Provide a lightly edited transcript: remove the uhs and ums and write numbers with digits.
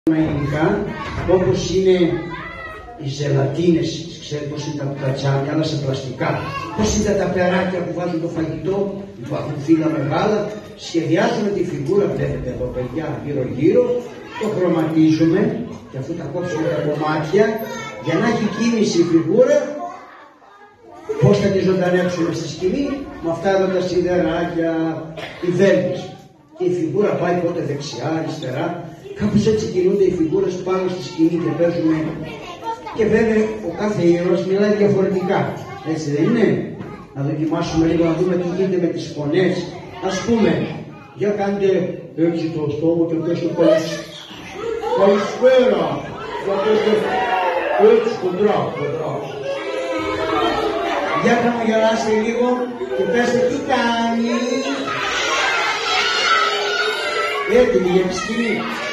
υλικά, όπως είναι οι ζελατίνες, ξέρετε πώς είναι τα τζάμια, αλλά σε πλαστικά. Πώς είναι τα περάκια που βάζουν το φαγητό, υπάρχουν φύλλα μεγάλα. Σχεδιάζουμε τη φιγούρα, βλέπετε εδώ παιδιά γύρω-γύρω, το χρωματίζουμε και αφού τα κόψουμε τα κομμάτια, για να έχει κίνηση η φιγούρα, πώς θα τη ζωντανέψουμε στη σκηνή, με αυτά εδώ τα σιδεράκια, οι βέλτες. Και η φιγούρα πάει πότε δεξιά, αριστερά. Κάπως έτσι κινούνται οι φιγούρες πάνω στη σκηνή και παίζουμε. Και βέβαια ο κάθε ήρωας μιλάει διαφορετικά. Έτσι δεν είναι? Να δοκιμάσουμε λίγο να δούμε τι γίνεται με τις φωνές. Ας πούμε, για κάντε έτσι το στόμα και πες το καλησπέρα. Για πέστε έτσι κοντρά. Για χαμογελάστε λίγο και πέστε τι κάνει. Έτοιμοι για τη σκηνή.